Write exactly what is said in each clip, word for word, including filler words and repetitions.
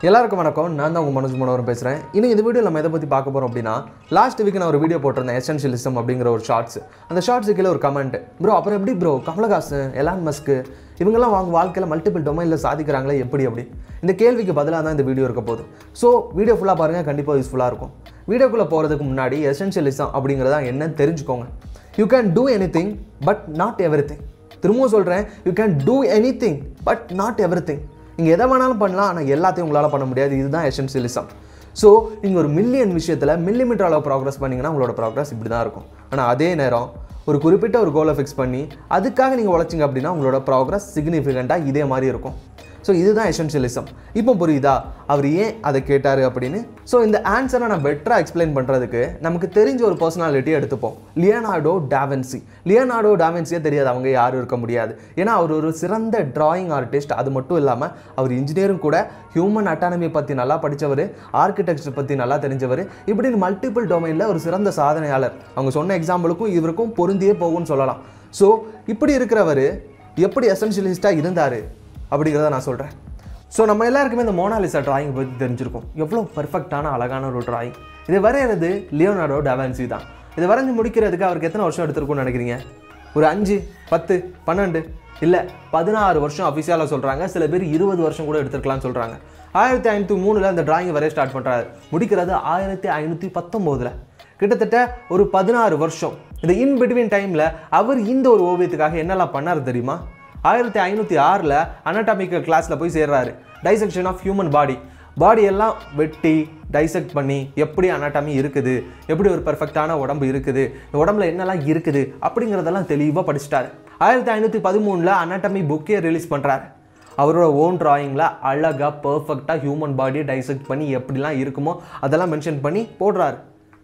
எல்லாருக்கும் வணக்கம். நான் தான் உங்கள் மனோஜ் மனோகரன் பேசுகிறேன். இன்னும் இந்த வீடியோ நம்ம எதை பற்றி பார்க்க போகிறோம் அப்படின்னா, லாஸ்ட் வீக் நான் ஒரு வீடியோ போட்டிருந்தேன், எசென்ஷியலிசம் அப்படிங்கிற ஒரு ஷார்ட்ஸ். அந்த ஷார்ட்ஸுக்கு கீழே ஒரு கமெண்ட், ப்ரோ அப்புறம் எப்படி ப்ரோ கமலஹாசன், எலான் மஸ்க்கு இவங்கெல்லாம் வாங்க வாழ்க்கையில் மல்டிபிள் டொமைனில் சாதிக்கிறாங்களே எப்படி அப்படி? இந்த கேள்விக்கு பதிலாக தான் இந்த வீடியோ இருக்க போகுது. ஸோ வீடியோ ஃபுல்லாக பாருங்கள், கண்டிப்பாக யூஸ்ஃபுல்லாக இருக்கும். வீடியோக்குள்ளே போகிறதுக்கு முன்னாடி எசென்ஷியலிசம் அப்படிங்கிறதா என்னன்னு தெரிஞ்சுக்கோங்க. You can do anything but not everything. திரும்பவும் சொல்கிறேன், you can do anything but not everything. நீங்கள் எதை வேணாலும் பண்ணலாம், ஆனால் எல்லாத்தையும் உங்களால் பண்ண முடியாது. இதுதான் எசென்ஷியலிசம். ஸோ நீங்கள் ஒரு மில்லியன் விஷயத்தில் மில்லிமீட்டர் அளவு ப்ராக்ரஸ் பண்ணிங்கன்னா உங்களோட ப்ராக்ரஸ் இப்படி தான் இருக்கும். ஆனால் அதே நேரம் ஒரு குறிப்பிட்ட ஒரு கோலை ஃபிக்ஸ் பண்ணி அதுக்காக நீங்கள் உழைச்சிங்க அப்படின்னா உங்களோட ப்ராக்ரஸ் சிக்னிஃபிகண்ட்டாக இதே மாதிரி இருக்கும். ஸோ இதுதான் எசென்ஷியலிசம். இப்போ புரியுதா அவர் ஏன் அதை கேட்டார் அப்படின்னு? ஸோ இந்த ஆன்சரை நான் பெட்டராக எக்ஸ்பிளைன் பண்ணுறதுக்கு நமக்கு தெரிஞ்ச ஒரு பர்சனாலிட்டியை எடுத்துப்போம், லியோனார்டோ டாவின்சி. லியோனார்டோ டாவின்சியே தெரியாது அவங்க யாரும் இருக்க முடியாது. ஏன்னா அவர் ஒரு சிறந்த டிராயிங் ஆர்டிஸ்ட். அது மட்டும் இல்லாமல் அவர் இன்ஜினியரும் கூட, ஹியூமன் அட்டானமி பற்றி நல்லா படித்தவர், ஆர்கிடெக்சர் பற்றி நல்லா தெரிஞ்சவர், இப்படின்னு மல்டிபிள் டொமைனில் ஒரு சிறந்த சாதனையாளர். அவங்க சொன்ன எக்ஸாம்பிளுக்கும் இவருக்கும் பொருந்தியே போகும்னு சொல்லலாம். ஸோ இப்படி இருக்கிறவர் எப்படி எசென்ஷியலிஸ்ட்டாக இருந்தார் அப்படிங்கிறத நான் சொல்கிறேன். ஸோ நம்ம எல்லாருக்குமே இந்த மோனாலிசா டிராயிங் பற்றி தெரிஞ்சிருக்கும். எவ்வளோ பர்ஃபெக்டான அழகான ஒரு டிராயிங். இதை வரைகிறது லியோனார்டோ டாவின்சி தான். இதை வரைஞ்சி முடிக்கிறதுக்கு அவருக்கு எத்தனை வருஷம் எடுத்திருக்கும்னு நினைக்கிறீங்க? ஒரு அஞ்சு, பத்து, பன்னெண்டு, இல்லை பதினாறு வருஷம் அஃபிஷியலாக சொல்கிறாங்க. சில பேர் இருபது வருஷம் கூட எடுத்துருக்கலாம்னு சொல்கிறாங்க. ஆயிரத்தி ஐநூற்றி மூணில் அந்த டிராயிங் வரைய ஸ்டார்ட் பண்ணுறாரு. முடிக்கிறது ஆயிரத்தி ஐநூற்றி பத்தொம்போதில். கிட்டத்தட்ட ஒரு பதினாறு வருஷம். இந்த இன் பிட்வீன் டைமில் அவர் இந்த ஒரு ஓவியத்துக்காக என்னெல்லாம் பண்ணார் தெரியுமா? ஆயிரத்தி ஐநூற்றி ஆறில் அனாட்டாமிக்கல் கிளாஸில் போய் சேர்றாரு. Dissection of human body. பாடியெல்லாம் வெட்டி டைசெக்ட் பண்ணி எப்படி அனாட்டாமி இருக்குது, எப்படி ஒரு பர்ஃபெக்டான உடம்பு இருக்குது, உடம்புல என்னெல்லாம் இருக்குது அப்படிங்கிறதெல்லாம் தெளிவாக படிச்சிட்டாரு. ஆயிரத்தி ஐநூற்றி பதிமூணில் அனாட்டமி புக்கே ரிலீஸ் பண்ணுறாரு. அவரோட ஓன் டிராயிங்கில் அழகாக பர்ஃபெக்டாக ஹியூமன் பாடியை டைசெக்ட் பண்ணி எப்படிலாம் இருக்குமோ அதெல்லாம் மென்ஷன் பண்ணி போடுறாரு.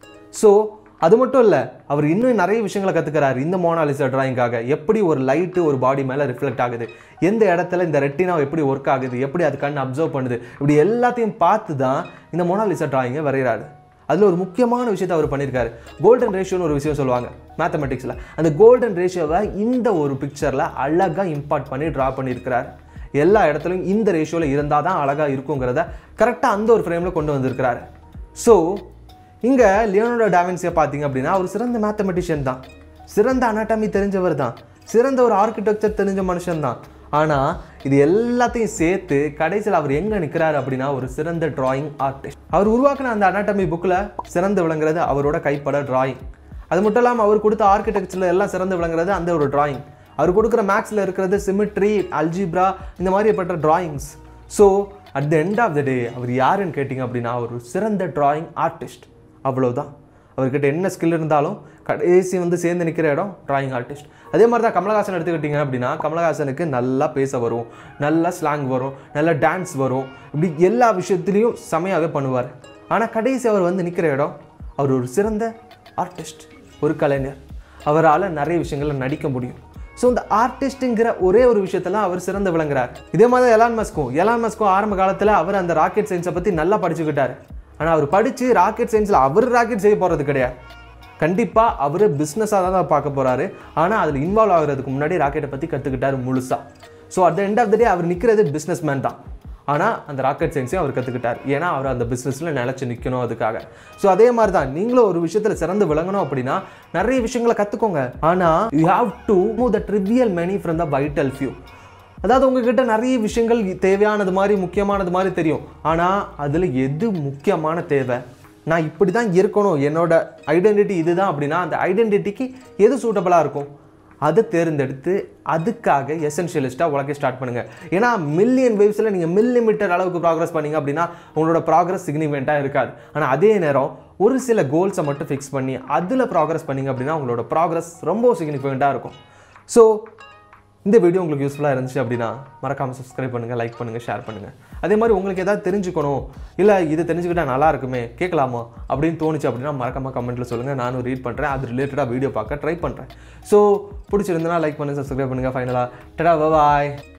ஸோ அது மட்டும் இல்லை, அவர் இன்னும் நிறைய விஷயங்களை கற்றுக்கிறாரு இந்த மோனாலிசா டிராயிங்காக. எப்படி ஒரு லைட்டு ஒரு பாடி மேலே ரிஃப்ளெக்ட் ஆகுது, எந்த இடத்துல இந்த ரெட்டினா எப்படி ஒர்க் ஆகுது, எப்படி அது கண் அப்சர்வ் பண்ணுது, இப்படி எல்லாத்தையும் பார்த்து தான் இந்த மோனாலிசா டிராயிங்கை வரைகிறாரு. அதில் ஒரு முக்கியமான விஷயத்தை அவர் பண்ணியிருக்காரு. கோல்டன் ரேஷியோன்னு ஒரு விஷயம் சொல்லுவாங்க மேத்தமெட்டிக்ஸில். அந்த கோல்டன் ரேஷியோவை இந்த ஒரு பிக்சரில் அழகாக இம்பார்ட் பண்ணி ட்ரா பண்ணியிருக்கிறார். எல்லா இடத்துலையும் இந்த ரேஷியோவில் இருந்தால் தான் அழகாக இருக்குங்கிறத கரெக்டாக அந்த ஒரு ஃப்ரேமில் கொண்டு வந்திருக்கிறாரு. ஸோ இங்கே லியோனார்டோ டாவின்சியை பார்த்தீங்க அப்படின்னா அவர் சிறந்த மேத்தமெட்டிஷியன் தான், சிறந்த அனாட்டமி தெரிஞ்சவர் தான், சிறந்த ஒரு ஆர்கிடெக்சர் தெரிஞ்ச மனுஷன் தான். ஆனால் இது எல்லாத்தையும் சேர்த்து கடைசியில் அவர் எங்கே நிற்கிறாரு அப்படின்னா ஒரு சிறந்த டிராயிங் ஆர்டிஸ்ட். அவர் உருவாக்கின அந்த அனாட்டமி புக்கில் சிறந்து விளங்குறது அவரோட கைப்பட டிராயிங். அது மட்டும் இல்லாமல் அவர் கொடுத்த ஆர்கிடெக்சரில் எல்லாம் சிறந்து விளங்குறது அந்த ஒரு டிராயிங். அவர் கொடுக்குற மேக்ஸில் இருக்கிறது சிமிட்ரி, அல்ஜிப்ரா, இந்த மாதிரிப்பட்ட drawings. So at the end of the day அவர் யாருன்னு கேட்டிங்க அப்படின்னா ஒரு சிறந்த டிராயிங் ஆர்டிஸ்ட். அவ்வளோதான். அவர்கிட்ட என்ன ஸ்கில் இருந்தாலும் கடைசி வந்து சேர்ந்து நிற்கிற இடம் டிராயிங் ஆர்டிஸ்ட். அதே மாதிரி தான் கமலஹாசன் எடுத்துக்கிட்டிங்க அப்படின்னா கமலஹாசனுக்கு நல்லா பேச வரும், நல்லா ஸ்லாங் வரும், நல்லா டான்ஸ் வரும், இப்படி எல்லா விஷயத்துலையும் செமையாகவே பண்ணுவார். ஆனால் கடைசி அவர் வந்து நிற்கிற இடம் அவர் ஒரு சிறந்த ஆர்டிஸ்ட், ஒரு கலைஞர். அவரால் நிறைய விஷயங்களில் நடிக்க முடியும். ஸோ இந்த ஆர்டிஸ்ட்டுங்கிற ஒரே ஒரு விஷயத்தெல்லாம் அவர் சிறந்து விளங்குறார். இதே மாதிரி எலான் மஸ்க்கும் எலான் மஸ்க்கும் ஆரம்ப காலத்தில் அவர் அந்த ராக்கெட் சயின்ஸை பற்றி நல்லா படிச்சுக்கிட்டார். ஆனால் அவர் படித்து ராக்கெட் சயின்ஸில் அவர் ராக்கெட் செய்ய போகிறது கிடையாது. கண்டிப்பாக அவர் பிஸ்னஸாக தான் பார்க்க போகிறாரு. ஆனால் அதில் இன்வால்வ் ஆகிறதுக்கு முன்னாடி ராக்கெட்டை பற்றி கற்றுக்கிட்டார் முழுசாக. So at the end of the day அவர் நிற்கிறது பிஸ்னஸ் மேன் தான். ஆனால் அந்த ராக்கெட் சயின்ஸையும் அவர் கற்றுக்கிட்டார். ஏன்னா அவர் அந்த பிஸ்னஸில் நிலச்சி நிற்கணும் அதுக்காக. ஸோ அதே மாதிரி தான் நீங்களும் ஒரு விஷயத்தில் சிறந்து விளங்கணும் அப்படின்னா நிறைய விஷயங்களை கற்றுக்கோங்க. ஆனால் you have to move the trivial many from the vital few. அதாவது உங்ககிட்ட நிறைய விஷயங்கள் தேவையானது மாதிரி முக்கியமானது மாதிரி தெரியும். ஆனால் அதில் எது முக்கியமான தேவை, நான் இப்படி தான் இருக்கணும், என்னோட ஐடென்டிட்டி இதுதான் அப்படின்னா அந்த ஐடென்டிட்டிக்கு எது சூட்டபுளாக இருக்கும் அதை தேர்ந்தெடுத்து அதுக்காக எசென்ஷியலிஸ்ட்டாக உழைக்க ஸ்டார்ட் பண்ணுங்கள். ஏன்னா மில்லியன் வேவ்ஸில் நீங்கள் மில்லிமீட்டர் அளவுக்கு ப்ராக்ரஸ் பண்ணிங்க அப்படின்னா உங்களோட ப்ராக்ரஸ் சிக்னிஃபிகண்ட்டாக இருக்காது. ஆனால் அதே நேரம் ஒரு சில கோல்ஸை மட்டும் ஃபிக்ஸ் பண்ணி அதில் ப்ராக்ரஸ் பண்ணிங்க அப்படின்னா உங்களோட ப்ராக்ரஸ் ரொம்ப சிக்னிஃபிகண்ட்டாக இருக்கும். ஸோ இந்த வீடியோ உங்களுக்கு யூஸ்ஃபுல்லாக இருந்துச்சு அப்படின்னா மறக்காமல் சப்ஸ்கிரைப் பண்ணுங்கள், லைக் பண்ணுங்கள், ஷேர் பண்ணுங்கள். அதே மாதிரி உங்களுக்கு எதாவது தெரிஞ்சுக்கணும், இல்லை இது தெரிஞ்சுக்கிட்டால் நல்லா இருக்குமே கேட்கலாமா அப்படின்னு தோணுச்சு அப்படின்னா மறக்காமல் கமெண்ட்டில் சொல்லுங்கள். நானும் ரீட் பண்ணுறேன், அது ரிலேட்டடாக வீடியோ பார்க்க ட்ரை பண்ணுறேன். ஸோ பிடிச்சிருந்தனா லைக் பண்ணுங்கள், சப்ஸ்கிரைப் பண்ணுங்கள். ஃபைனலாக டடா பாய்.